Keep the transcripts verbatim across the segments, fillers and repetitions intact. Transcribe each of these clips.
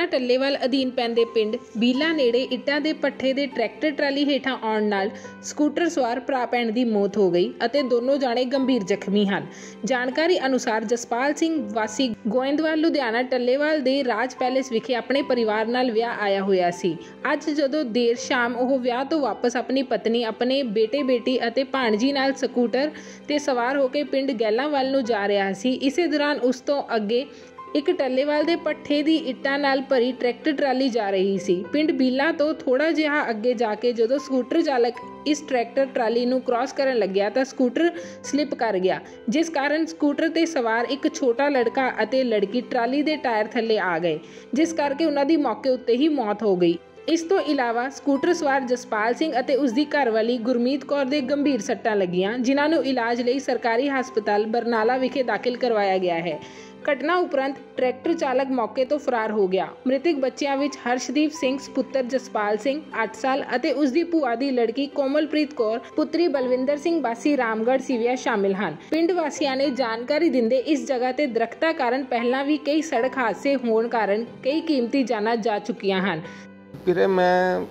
ਟੱਲੇਵਾਲ ਅਧੀਨ ਪੈਂਦੇ ਪਿੰਡ ਬੀਲਾ ਨੇੜੇ ਇੱਟਾਂ ਦੇ ਪੱਠੇ ਦੇ ਟਰੈਕਟਰ ਟਰਾਲੀ ਹੇਠਾਂ ਆਉਣ ਨਾਲ ਸਕੂਟਰ ਸਵਾਰ ਭਰਾ ਭੈਣ ਦੀ ਮੌਤ ਹੋ ਗਈ ਅਤੇ ਦੋਨੋਂ ਜਾਣੇ ਗੰਭੀਰ ਜ਼ਖਮੀ ਹਨ। ਜਾਣਕਾਰੀ ਅਨੁਸਾਰ ਜਸਪਾਲ ਸਿੰਘ ਵਾਸੀ ਗੋਇੰਦਵਾਲ ਲੁਧਿਆਣਾ ਟੱਲੇਵਾਲ ਦੇ ਰਾਜ ਪੈਲੇਸ ਵਿਖੇ ਆਪਣੇ ਪਰਿਵਾਰ ਨਾਲ ਵਿਆਹ ਆਇਆ ਹੋਇਆ ਸੀ। ਅੱਜ ਜਦੋਂ ਦੇਰ ਸ਼ਾਮ ਉਹ ਵਿਆਹ ਤੋਂ ਵਾਪਸ ਆਪਣੀ ਪਤਨੀ, ਆਪਣੇ ਬੇਟੇ ਬੇਟੀ ਅਤੇ ਭਾਣਜੀ ਨਾਲ ਸਕੂਟਰ ਤੇ ਸਵਾਰ ਹੋ ਕੇ ਪਿੰਡ ਗੈਲਾਂਵਾਲ ਨੂੰ ਜਾ ਰਿਹਾ ਸੀ। ਇਸੇ ਦੌਰਾਨ ਉਸ ਤੋਂ ਅੱਗੇ ਇੱਕ ਟੱਲੇਵਾਲ ਦੇ ਪੱਠੇ ਦੀ ਇੱਟਾਂ ਨਾਲ ਭਰੀ ਟਰੈਕਟਰ ਟਰਾਲੀ ਜਾ ਰਹੀ ਸੀ। ਪਿੰਡ ਬੀਲਾ ਤੋਂ ਥੋੜਾ ਜਿਹਾ ਅੱਗੇ ਜਾ ਕੇ ਜਦੋਂ ਸਕੂਟਰ ਚਾਲਕ ਇਸ ਟਰੈਕਟਰ ਟਰਾਲੀ ਨੂੰ ਕ੍ਰਾਸ ਕਰਨ ਲੱਗਿਆ ਤਾਂ ਸਕੂਟਰ ਸਲਿੱਪ ਕਰ ਗਿਆ, ਜਿਸ ਕਾਰਨ ਸਕੂਟਰ ਤੇ ਸਵਾਰ ਇੱਕ ਛੋਟਾ ਲੜਕਾ ਅਤੇ ਲੜਕੀ ਟਰਾਲੀ ਦੇ ਟਾਇਰ ਥੱਲੇ ਆ ਗਏ, ਜਿਸ ਕਰਕੇ ਉਹਨਾਂ ਦੀ ਮੌਕੇ ਉੱਤੇ ਹੀ ਮੌਤ ਹੋ ਗਈ। ਇਸ ਤੋਂ ਇਲਾਵਾ ਸਕੂਟਰ ਸਵਾਰ ਜਸਪਾਲ ਸਿੰਘ ਅਤੇ ਉਸ ਦੀ ਘਰਵਾਲੀ ਗੁਰਮੀਤ ਕੌਰ ਦੇ ਗੰਭੀਰ ਸੱਟਾਂ ਲੱਗੀਆਂ, ਜਿਨ੍ਹਾਂ ਨੂੰ ਇਲਾਜ ਲਈ ਸਰਕਾਰੀ ਹਸਪਤਾਲ ਬਰਨਾਲਾ ਵਿਖੇ ਦਾਖਲ ਕਰਵਾਇਆ ਗਿਆ ਹੈ। ਘਟਨਾ ਉਪਰੰਤ ਟਰੈਕਟਰ ਚਾਲਕ ਮੌਕੇ ਤੋਂ ਫਰਾਰ ਹੋ ਗਿਆ। ਮ੍ਰਿਤਕ ਬੱਚਿਆਂ ਵਿੱਚ ਹਰਸ਼ਦੀਪ ਸਿੰਘ ਪੁੱਤਰ ਜਸਪਾਲ ਸਿੰਘ ਅੱਠ ਸਾਲ ਅਤੇ ਉਸ ਦੀ ਭੂਆ ਦੀ ਲੜਕੀ ਕੋਮਲਪ੍ਰੀਤ ਕੌਰ ਪੁੱਤਰੀ ਬਲਵਿੰਦਰ ਸਿੰਘ ਵਾਸੀ ਰਾਮਗੜ੍ਹ ਸਿਵਿਆ ਸ਼ਾਮਿਲ ਹਨ। ਪਿੰਡ ਵਾਸੀਆਂ ਨੇ ਜਾਣਕਾਰੀ ਦਿੰਦੇ ਇਸ ਜਗ੍ਹਾ ਤੇ ਦਰਖਤਾਂ ਕਾਰਨ ਪਹਿਲਾਂ ਵੀ ਕਈ ਸੜਕ ਹਾਦਸੇ ਹੋਣ ਕਾਰਨ ਕਈ ਕੀਮਤੀ ਜਾਨਾਂ ਜਾ ਚੁੱਕੀਆਂ ਹਨ। ਵੀਰੇ ਮੈਂ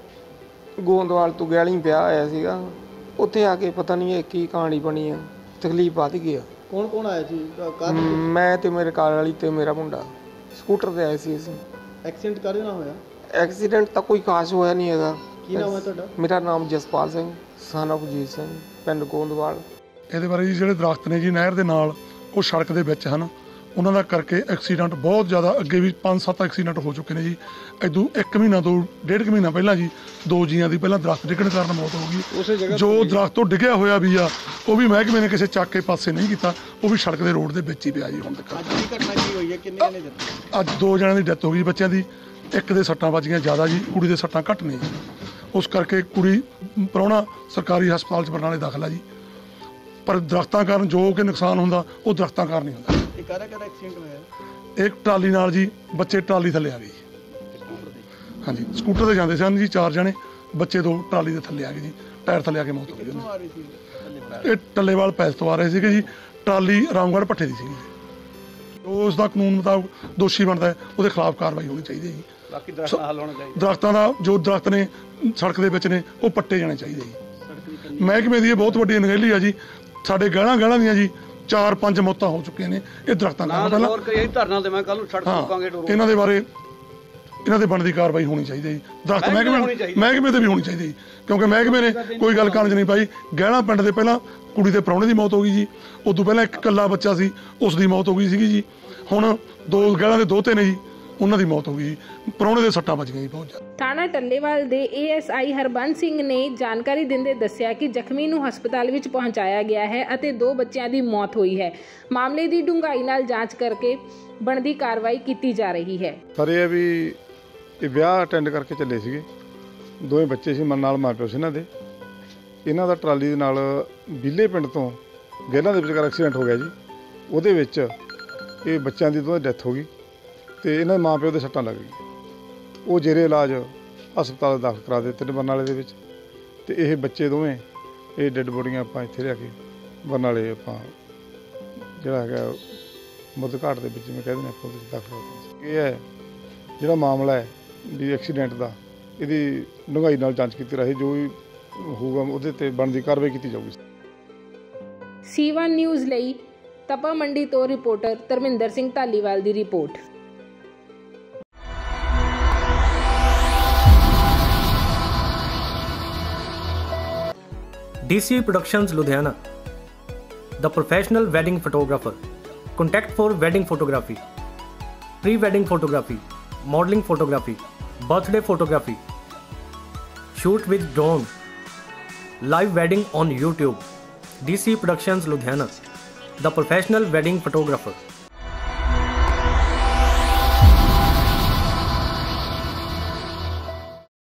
ਗੋਂਦਵਾਲ ਤੋਂ ਗੈਲੀ ਵਿਆਹ ਆਇਆ ਸੀਗਾ, ਉੱਥੇ ਆ ਕੇ ਪਤਾ ਨਹੀਂ ਇਹ ਕੀ ਕਹਾਣੀ ਬਣੀ ਆ, ਤਕਲੀਫ ਵੱਧ ਗਈ ਆ। ਕੌਣ ਕੌਣ ਆਇਆ ਸੀ? ਮੈਂ ਤੇ ਮੇਰੇ ਘਰ ਵਾਲੀ ਤੇ ਮੇਰਾ ਮੁੰਡਾ ਸਕੂਟਰ ਤੇ ਆਏ ਸੀ ਅਸੀਂ। ਐਕਸੀਡੈਂਟ ਕਾਹਦੇ ਨਾਲ ਹੋਇਆ? ਐਕਸੀਡੈਂਟ ਤਾਂ ਕੋਈ ਖਾਸ ਹੋਇਆ ਨਹੀਂ ਹੈਗਾ। ਕੀ ਨਾਮ ਹੈ ਤੁਹਾਡਾ? ਮੇਰਾ ਨਾਮ ਜਸਪਾਲ ਸਿੰਘ ਸਨ ਆਫ ਜੀਤ ਸਿੰਘ, ਪਿੰਡ ਗੋਂਦਵਾਲ। ਇਹਦੇ ਬਾਰੇ ਜੀ ਜਿਹੜੇ ਦਰਖਤ ਨੇ ਜੀ ਨਹਿਰ ਦੇ ਨਾਲ ਉਹ ਸੜਕ ਦੇ ਵਿੱਚ ਹਨ, ਉਹਨਾਂ ਦਾ ਕਰਕੇ ਐਕਸੀਡੈਂਟ ਬਹੁਤ ਜ਼ਿਆਦਾ ਅੱਗੇ ਵੀ ਪੰਜ ਸੱਤ ਐਕਸੀਡੈਂਟ ਹੋ ਚੁੱਕੇ ਨੇ ਜੀ। ਇਦੋਂ ਇੱਕ ਮਹੀਨਾ ਤੋਂ ਡੇਢ ਕੁ ਮਹੀਨਾ ਪਹਿਲਾਂ ਜੀ ਦੋ ਜੀਆਂ ਦੀ ਪਹਿਲਾਂ ਦਰਖਤ ਡਿੱਗਣ ਕਾਰਨ ਮੌਤ ਹੋ ਗਈ। ਜੋ ਦਰਖਤ ਤੋਂ ਡਿੱਗਿਆ ਹੋਇਆ ਵੀ ਆ ਉਹ ਵੀ ਮਹਿਕਮੇ ਨੇ ਕਿਸੇ ਚੱਕ ਕੇ ਪਾਸੇ ਨਹੀਂ ਕੀਤਾ, ਉਹ ਵੀ ਸੜਕ ਦੇ ਰੋਡ ਦੇ ਵਿੱਚ ਹੀ ਪਿਆ ਜੀ। ਹੁਣ ਤੱਕ ਅੱਜ ਦੀ ਘਟਨਾ ਕੀ ਹੋਈ ਹੈ? ਕਿੰਨੇ ਜਣੇ ਦਿੱਤੇ? ਅੱਜ ਦੋ ਜਣਿਆਂ ਦੀ ਡੈਥ ਹੋ ਗਈ ਬੱਚਿਆਂ ਦੀ, ਇੱਕ ਦੇ ਸੱਟਾਂ ਵੱਜੀਆਂ ਜ਼ਿਆਦਾ ਜੀ, ਕੁੜੀ ਦੇ ਸੱਟਾਂ ਘੱਟ ਨੇ ਜੀ। ਉਸ ਕਰਕੇ ਕੁੜੀ ਪ੍ਰਾਹੁਣਾ ਸਰਕਾਰੀ ਹਸਪਤਾਲ 'ਚ ਬਰਨਾਲੇ ਦਾਖਲ ਆ ਜੀ। ਪਰ ਦਰਖਤਾਂ ਕਾਰਨ ਜੋ ਕਿ ਨੁਕਸਾਨ ਹੁੰਦਾ ਉਹ ਦਰਖਤਾਂ ਕਾਰਨ ਹੀ ਹੁੰਦਾ। ਇਹ ਕਾਹਦਾ ਕਾਹਦਾ ਐਕਸੀਡੈਂਟ ਹੋਇਆ? ਇੱਕ ਟਰਾਲੀ ਨਾਲ ਜੀ, ਬੱਚੇ ਟਰਾਲੀ ਥੱਲੇ ਆ ਗਏ ਜੀ। ਹਾਂਜੀ, ਸਕੂਟਰ ਤੇ ਜਾਂਦੇ ਸਨ ਜੀ ਚਾਰ ਜਣੇ, ਬੱਚੇ ਦੋ ਟਰਾਲੀ ਦੇ ਥੱਲੇ ਆ ਗਏ ਜੀ, ਟਾਇਰ ਥੱਲੇ ਆ ਕੇ ਮੌਤ ਹੋ ਗਈ। ਇਹ ਟੱਲੇਵਾਲ ਪੈਲਸ ਤੋਂ ਆ ਰਹੇ ਸੀਗੇ ਜੀ, ਟਰਾਲੀ ਰਾਮਗੜ੍ਹ ਭੱਠੇ ਦੀ ਸੀਗੀ। ਉਸ ਦਾ ਕਾਨੂੰਨ ਮੁਤਾਬਕ ਦੋਸ਼ੀ ਬਣਦਾ ਹੈ, ਉਹਦੇ ਖਿਲਾਫ ਕਾਰਵਾਈ ਹੋਣੀ ਚਾਹੀਦੀ ਹੈ ਜੀ। ਬਾਕੀ ਦਰਖਤਾਂ ਹੱਲ ਹੋਣਾ ਚਾਹੀਦਾ। ਦਰਖਤਾਂ ਦਾ ਜੋ ਦਰਖਤ ਨੇ ਸੜਕ ਦੇ ਵਿੱਚ ਨੇ ਉਹ ਪੱਟੇ ਜਾਣੇ ਚਾਹੀਦੇ ਜੀ। ਮਹਿਕਮੇ ਦੀ ਇਹ ਬਹੁਤ ਵੱਡੀ ਅਣਗਹਿਲੀ ਆ ਜੀ। ਸਾਡੇ ਗਹਿਣਾ ਗਹਿਣਾ ਦੀਆਂ ਜੀ ਚਾਰ ਪੰਜ ਮੌਤਾਂ ਹੋ ਚੁੱਕੀਆਂ ਨੇ ਇਹ ਦਰਖਤਾਂ ਕਾਰਨ। ਪਹਿਲਾਂ ਧਰਨਾ ਤੇ ਮੈਂ ਕੱਲ ਨੂੰ ਸੜਕ ਰੋਕਾਂਗੇ। ਇਹਨਾਂ ਦੇ ਬਾਰੇ ਇਹਨਾਂ ਦੇ ਬਣਦੀ ਕਾਰਵਾਈ ਹੋਣੀ ਚਾਹੀਦੀ ਹੈ ਜੀ। ਦਰਖਤ ਮਹਿਕਮੇ ਮਹਿਕਮੇ ਤੇ ਵੀ ਹੋਣੀ ਚਾਹੀਦੀ ਜੀ, ਕਿਉਂਕਿ ਮਹਿਕਮੇ ਨੇ ਕੋਈ ਗੱਲ ਕਾਰਜ ਨਹੀਂ ਪਾਈ। ਗਹਿਣਾ ਪਿੰਡ ਦੇ ਪਹਿਲਾਂ ਕੁੜੀ ਦੇ ਪ੍ਰਾਹੁਣੇ ਦੀ ਮੌਤ ਹੋ ਗਈ ਜੀ, ਉਦੋਂ ਪਹਿਲਾਂ ਇੱਕ ਇਕੱਲਾ ਬੱਚਾ ਸੀ ਉਸ ਦੀ ਮੌਤ ਹੋ ਗਈ ਸੀਗੀ ਜੀ। ਹੁਣ ਦੋ ਗਹਿਣਾ ਦੇ ਦੋਤੇ ਨੇ ਜੀ, ਉਹਨਾਂ ਦੀ ਮੌਤ ਹੋ ਗਈ, ਪ੍ਰਾਹੁਣੇ ਦੇ ਸੱਟਾਂ ਵੱਜ ਗਈਆਂ ਜੀ ਬਹੁਤ ਜ਼ਿਆਦਾ। ਥਾਣਾ ਟੱਲੇਵਾਲ ਦੇ A S I Harbans Singh ਨੇ ਜਾਣਕਾਰੀ ਦਿੰਦੇ ਦੱਸਿਆ ਕਿ ਜ਼ਖਮੀ ਨੂੰ ਹਸਪਤਾਲ ਵਿੱਚ ਪਹੁੰਚਾਇਆ ਗਿਆ ਹੈ ਅਤੇ ਦੋ ਬੱਚਿਆਂ ਦੀ ਮੌਤ ਹੋਈ ਹੈ। ਮਾਮਲੇ ਦੀ ਡੂੰਘਾਈ ਨਾਲ ਜਾਂਚ ਕਰਕੇ ਬਣਦੀ ਕਾਰਵਾਈ ਕੀਤੀ ਜਾ ਰਹੀ ਹੈ। ਪਰ ਇਹ ਵੀ ਇਹ ਵਿਆਹ ਅਟੈਂਡ ਕਰਕੇ ਚੱਲੇ ਸੀਗੇ, ਦੋਵੇਂ ਬੱਚੇ ਸੀ, ਮਨ ਨਾਲ ਮਾਂ ਪਿਓ ਸੀ ਇਹਨਾਂ ਦੇ। ਇਹਨਾਂ ਦਾ ਟਰਾਲੀ ਦੇ ਨਾਲ ਬੀਲੇ ਪਿੰਡ ਤੋਂ ਗਹਿਲਾਂ ਦੇ ਵਿਚਕਾਰ ਐਕਸੀਡੈਂਟ ਹੋ ਗਿਆ ਜੀ। ਉਹਦੇ ਵਿੱਚ ਇਹ ਬੱਚਿਆਂ ਦੀ ਦੋਵੇਂ ਡੈਥ ਹੋ ਗਈ ਤੇ ਇਹਨਾਂ ਦੇ ਮਾਂ ਪਿਓ ਦੇ ਸੱਟਾਂ ਲੱਗ ਗਈ। ਉਹ ਜੇਰੇ ਇਲਾਜ ਹਸਪਤਾਲ ਦਾਖਲ ਕਰਾ ਦਿੱਤੇ ਨੇ ਬਰਨਾਲੇ ਦੇ ਵਿੱਚ। ਤੇ ਇਹ ਬੱਚੇ ਦੋਵੇਂ ਇਹ ਡੈੱਡ ਬੋਡੀਆਂ ਆਪਾਂ ਇੱਥੇ ਲਿਆ ਕੇ ਬਰਨਾਲੇ ਆਪਾਂ ਜਿਹੜਾ ਹੈਗਾ ਮੁੱਢ ਘਾਟ ਦੇ ਵਿੱਚ ਮੈਂ ਕਹਿ ਦਿੰਦਾ ਆਪਾਂ ਦਾਖਲ ਕਰਾ। ਇਹ ਹੈ ਜਿਹੜਾ ਮਾਮਲਾ ਹੈ ਵੀ ਐਕਸੀਡੈਂਟ ਦਾ, ਇਹਦੀ ਡੂੰਘਾਈ ਨਾਲ ਜਾਂਚ ਕੀਤੀ ਰਹੇ, ਜੋ ਵੀ ਹੋਊਗਾ ਉਹਦੇ ਤੇ ਬਣਦੀ ਕਾਰਵਾਈ ਕੀਤੀ ਜਾਊਗੀ। ਸੀ ਵਨ ਨਿਊਜ਼ ਲਈ ਤਪਾ ਮੰਡੀ ਤੋਂ ਰਿਪੋਰਟਰ ਧਰਮਿੰਦਰ ਸਿੰਘ ਧਾਲੀਵਾਲ ਦੀ report. D C Productions Ludhiana, the professional wedding photographer. Contact for wedding photography, pre-wedding photography, modeling photography, birthday photography, shoot with drone, live wedding on YouTube. D C Productions Ludhiana, the professional wedding photographer.